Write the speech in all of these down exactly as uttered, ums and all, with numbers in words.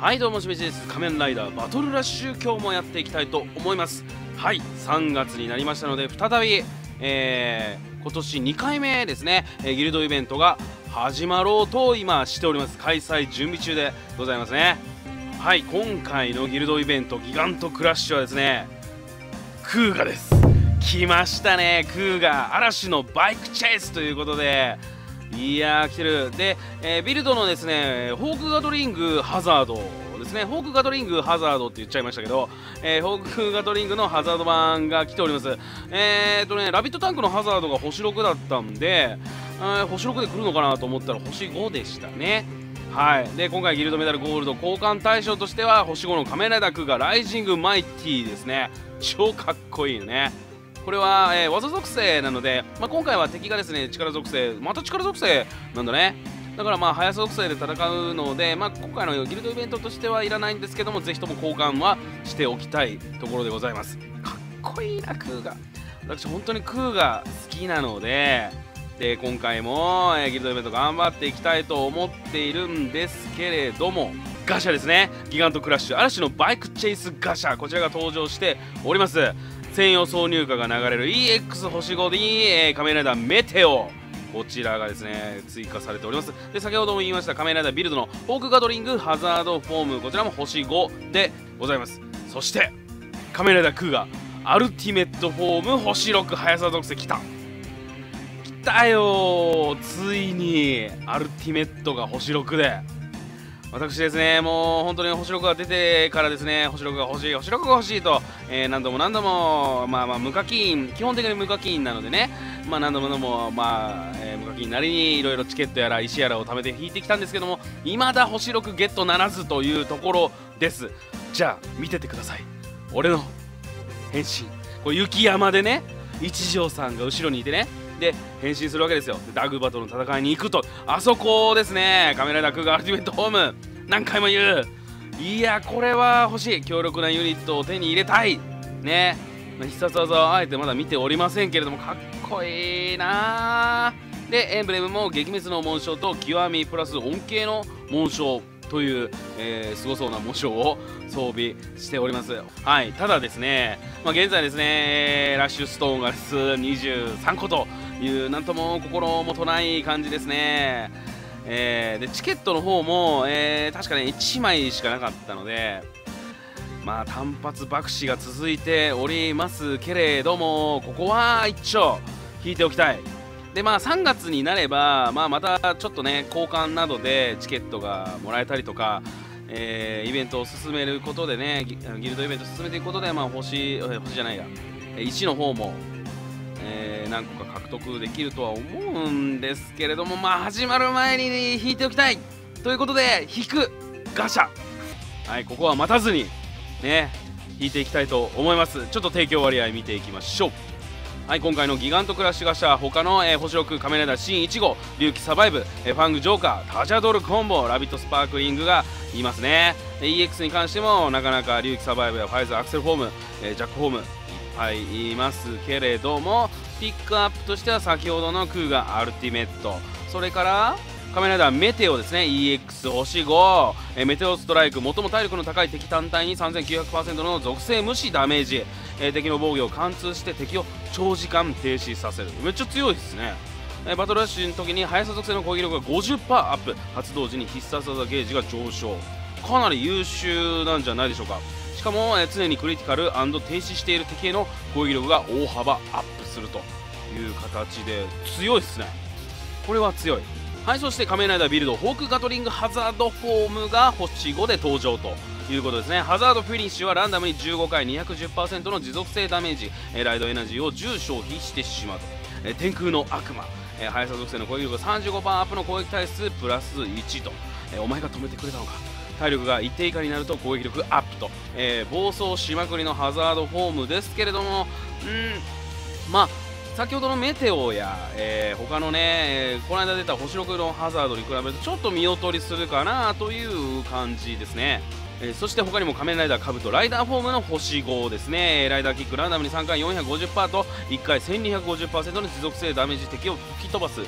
はいどうもしめじです。仮面ライダーバトルラッシュ、今日もやっていきたいと思います。はい、さんがつになりましたので再び、えー、今年にかいめですね、えー、ギルドイベントが始まろうと今しております。開催準備中でございますね。はい、今回のギルドイベントギガントクラッシュはですね、クーガです。来ましたね、クーガ。嵐のバイクチェイスということで、いやー来てる。で、えー、ビルドのですねホークガトリングハザードですね、ホークガトリングハザードって言っちゃいましたけど、えー、ホークガトリングのハザード版が来ております。えーとねラビットタンクのハザードが星ろくだったんで、えー、星ろくで来るのかなと思ったら星ごでしたね。はい、で今回ギルドメダルゴールド交換対象としては星ごの仮面ライダークーガライジングマイティですね。超かっこいいよね。これは、えー、技属性なので、まあ、今回は敵がですね力属性、また力属性なんだね。だからまあ速さ属性で戦うので、まあ、今回のギルドイベントとしてはいらないんですけども、ぜひとも交換はしておきたいところでございます。かっこいいなクーガ。私本当にクーガ好きなので、で今回も、えー、ギルドイベント頑張っていきたいと思っているんですけれども、ガシャですね、ギガントクラッシュ嵐のバイクチェイスガシャ、こちらが登場しております。専用挿入歌が流れる イーエックス 星ごに、えー、仮面ライダーメテオ、こちらがですね追加されております。で先ほども言いました仮面ライダービルドのホークガトリングハザードフォーム、こちらも星ごでございます。そして仮面ライダークーガアルティメットフォーム星ろく、速さ属性きたきたよー、ついにアルティメットが星ろくで、私ですねもう本当に星ろくが出てからですね、星ろくが欲しい星ろくが欲しいと、えー、何度も何度もまあまあ無課金、基本的に無課金なのでね、まあ何度も何度もまあ、えー、無課金なりにいろいろチケットやら石やらを貯めて引いてきたんですけども、未だ星ろくゲットならずというところです。じゃあ見ててください、俺の変身。これ雪山でね一条さんが後ろにいてね、で変身するわけですよ。ダグバトの戦いに行くと、あそこですね、仮面ライダークーガアルティメットホーム、何回も言う。いやこれは欲しい、強力なユニットを手に入れたいね。必殺技はあえてまだ見ておりませんけれども、かっこいいなー。でエンブレムも撃滅の紋章と極みプラス恩恵の紋章という、えー、すごそうな紋章を装備しております。はい、ただですね、まあ、現在ですねラッシュストーンが数にじゅうさんこというなんとも心もとない感じですね。えー、でチケットの方も、えー、確かねいちまいしかなかったので、まあ単発爆死が続いておりますけれども、ここは一丁引いておきたい。でまあさんがつになれば、まあ、またちょっとね交換などでチケットがもらえたりとか、えー、イベントを進めることでね、ギ, ギルドイベントを進めていくことで、まあ、星星じゃないやいちの方も、えー、何個か獲得できるとは思うんですけれども、まあ始まる前に引いておきたいということで引くガシャ、はい、ここは待たずにね引いていきたいと思います。ちょっと提供割合見ていきましょう。はい、今回のギガントクラッシュガシャ、他の、えー、星ろく仮面ライダーシンいち号、龍騎サバイブ、えー、ファングジョーカー、タジャドルコンボ、ラビットスパークリングがいますね。 イーエックス に関してもなかなか龍騎サバイブやファイズアクセルフォーム、えー、ジャックフォームいっぱいいますけれども、ピックアップとしては先ほどのクーガアルティメット、それから仮面ライダーメテオですね、 イーエックス 星ご、えー、メテオストライク、最も体力の高い敵単体に さんぜんきゅうひゃくパーセント の属性無視ダメージ、えー、敵の防御を貫通して敵を長時間停止させる。めっちゃ強いですね。えー、バトルラッシュの時に速さ属性の攻撃力が ごじゅっパーセント アップ、発動時に必殺技ゲージが上昇、かなり優秀なんじゃないでしょうか。しかも、えー、常にクリティカル&停止している敵への攻撃力が大幅アップするという形で強いですね。これは強い。はい、そして仮面ライダービルドホークガトリングハザードフォームが星ごで登場ということですね。ハザードフィニッシュはランダムにじゅうごかい にひゃくじゅっパーセント の持続性ダメージ、ライドエナジーをじゅう消費してしまうと。天空の悪魔、速さ属性の攻撃力が さんじゅうごパーセント アップの攻撃対数プラスいちと、お前が止めてくれたのか。体力が一定以下になると攻撃力アップと、えー、暴走しまくりのハザードフォームですけれども、うんまあ先ほどのメテオや、えー、他のね、えー、この間出た星ろくのハザードに比べるとちょっと見劣りするかなという感じですね。えー、そして他にも仮面ライダーカブトライダーフォームの星ごですね。ライダーキックランダムにさんかい よんひゃくごじゅっパーセント といっかい せんにひゃくごじゅっパーセント の持続性ダメージ敵を吹き飛ばす、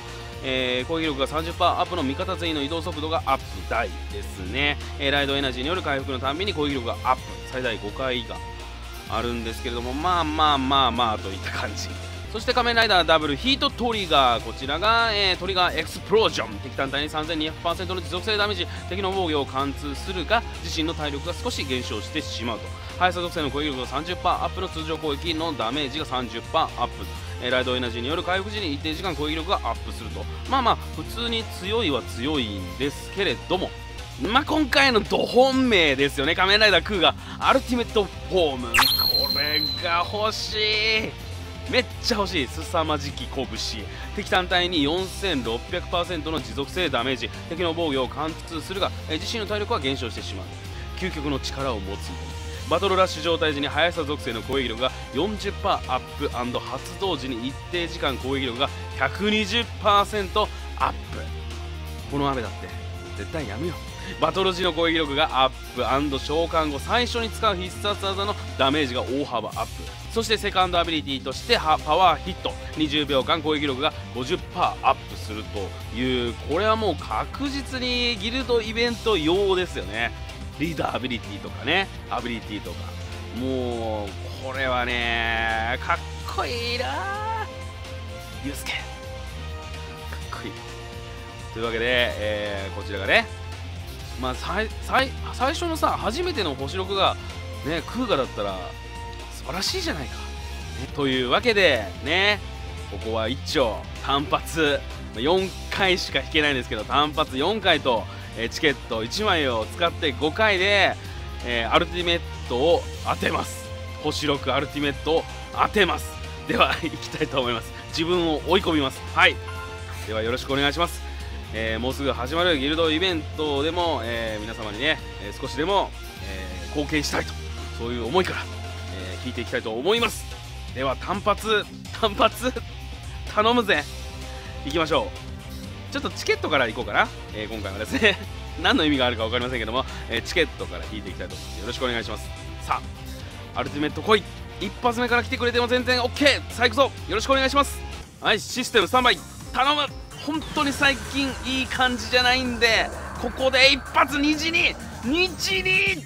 えー、攻撃力が さんじゅっパーセント アップの味方全員の移動速度がアップ大ですね、えー、ライドエナジーによる回復のたんびに攻撃力がアップ最大ごかい以下あるんですけれども、まあまあまあまあといった感じ。そして仮面ライダーダブルヒートトリガー、こちらが、えー、トリガーエクスプロージョン、敵単体に さんぜんにひゃくパーセント の持続性ダメージ、敵の防御を貫通するが自身の体力が少し減少してしまうと。速さ属性の攻撃力が さんじゅっパーセント アップの通常攻撃のダメージが さんじゅっパーセント アップ、えー、ライドエナジーによる回復時に一定時間攻撃力がアップすると。まあまあ普通に強いは強いんですけれども、まあ今回のど本命ですよね、仮面ライダークーガアルティメットフォーム、これが欲しい、めっちゃ欲しい。凄まじき拳、敵単体に よんせんろっぴゃくパーセント の持続性ダメージ、敵の防御を貫通するが、えー、自身の体力は減少してしまう。究極の力を持つバトルラッシュ状態時に速さ属性の攻撃力が よんじゅっパーセント アップ&発動時に一定時間攻撃力が ひゃくにじゅっパーセント アップ。この雨だって絶対やめよう。バトル時の攻撃力がアップ&召喚後最初に使う必殺技のダメージが大幅アップ。そしてセカンドアビリティとしてパワーヒット、にじゅうびょうかん攻撃力が ごじゅっパーセント アップするという、これはもう確実にギルドイベント用ですよね。リーダーアビリティとかね、アビリティとか、もうこれはねかっこいいなユースケ、かっこいい。というわけで、えー、こちらがね、まあ最最最初のさ初めての星ろくがねクーガだったら素晴らしいじゃないか、ね、というわけでね、ここは一丁単発よんかいしか引けないんですけど、単発よんかいと、えー、チケットいちまいを使ってごかいで、えー、アルティメットを当てます。星ろくアルティメットを当てます。では行きたいと思います。自分を追い込みます。はい、ではよろしくお願いします。えー、もうすぐ始まるギルドイベントでも、えー、皆様にね、えー、少しでも、えー、貢献したいと、そういう思いから、えー、聞いていきたいと思います。では単発単発頼むぜ、いきましょう。ちょっとチケットからいこうかな、えー、今回はですね何の意味があるか分かりませんけども、えー、チケットから引いていきたいと思います。よろしくお願いします。さあアルティメット来い、一発目から来てくれても全然 OK、 さあ行くぞ、よろしくお願いします。はい、システムスタンバイ頼む。本当に最近いい感じじゃないんで、ここで一発虹に虹にい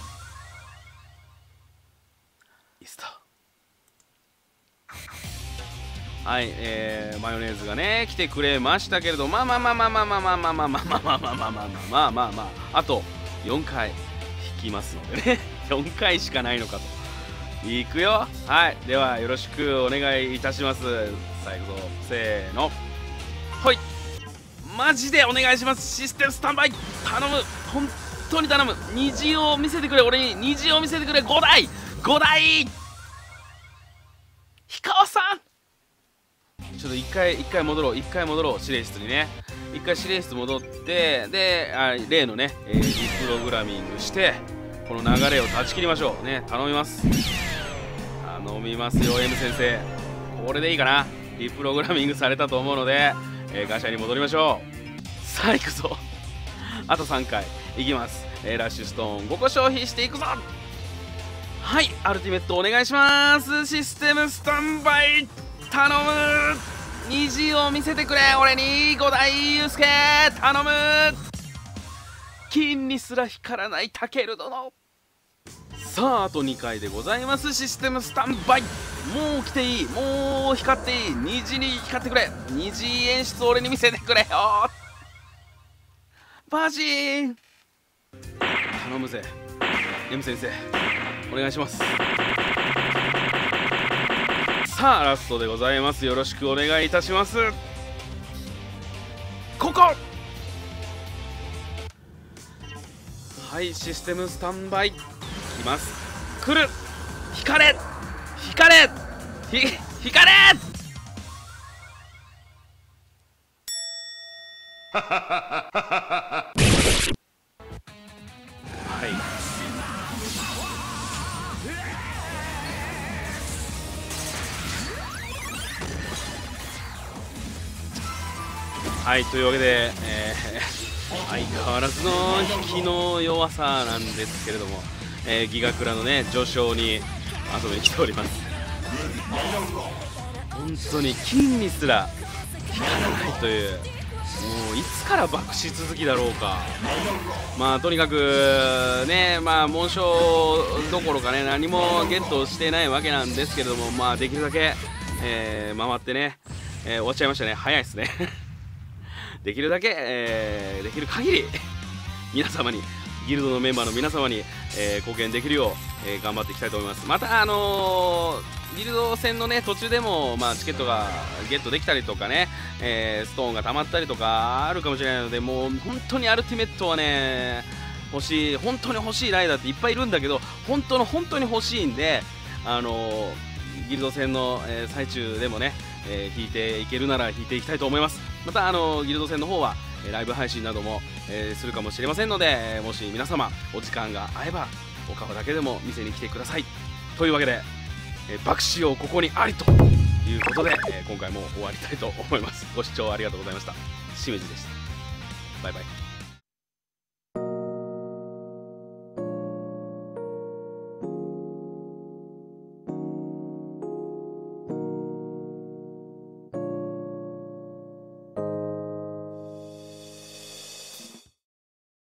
いスター。はい、えー、マヨネーズがね来てくれましたけれど、まあまあまあまあまあまあまあまあまあまあまあまあまあまあまあまあまあまああとよんかい引きますのでねよんかいしかないのかと。いくよ。はい、ではよろしくお願いいたします。さあいくぞ、せーの、ほい、マジでお願いします。システムスタンバイ頼む、本当に頼む。虹を見せてくれ、俺に虹を見せてくれ。ごだいごだい氷川さん、ちょっと一回一回戻ろう、一回戻ろう、指令室にね。一回指令室戻って、であ例のね、えー、リプログラミングしてこの流れを断ち切りましょうね。頼みます頼みますよ M 先生、これでいいかな。リプログラミングされたと思うので、えー、ガシャに戻りましょう。さあ行くぞあとさんかいいきます。えー、ラッシュストーンごこ消費していくぞ。はい、アルティメットお願いします。システムスタンバイ頼む。虹を見せてくれ俺に、五代祐介頼む。金にすら光らないタケル殿。さああとにかいでございます。システムスタンバイ、もう来ていい、もう光っていい、虹に光ってくれ。虹演出俺に見せてくれよバジーン、頼むぜ M 先生お願いします。さあラストでございます。よろしくお願いいたします。ここはい、システムスタンバイきます。来る、光れ光れひ光れはいはい、というわけで、えー、相変わらずの引きの弱さなんですけれども、えー、ギガクラのね序章に遊びに来ております。本当に金にすら光らないというもういつから爆死続きだろうか。まあとにかくね、まあ紋章どころかね何もゲットしてないわけなんですけれども、まあできるだけ、えー、回ってね、えー、終わっちゃいましたね。早いですねできるだけ、えー、できる限り皆様に、ギルドのメンバーの皆様に、えー、貢献できるよう、えー、頑張っていきたいと思います。またあのー、ギルド戦のね途中でも、まあ、チケットがゲットできたりとかね、えー、ストーンが溜まったりとかあるかもしれないので、もう本当にアルティメットはね欲しい、本当に欲しいライダーっていっぱいいるんだけど、本当の本当に欲しいんで、あのー、ギルド戦の、えー、最中でもね、えー、引いていけるなら引いていきたいと思います。またあのー、ギルド戦の方はライブ配信なども、えー、するかもしれませんので、もし皆様お時間が合えばお顔だけでも店に来てください。というわけで、えー、爆死をここにありということで、えー、今回も終わりたいと思います。ご視聴ありがとうございました。清水でした。バイバイ。